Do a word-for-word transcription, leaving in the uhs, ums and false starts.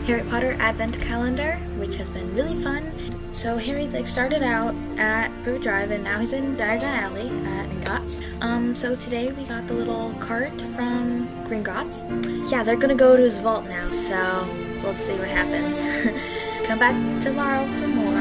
Harry Potter Advent Calendar, which has been really fun. So Harry like started out at River Drive and now he's in Diagon Alley at Gringotts. Um, so today we got the little cart from Gringotts. Yeah, they're gonna go to his vault now, so we'll see what happens. Come back tomorrow for more.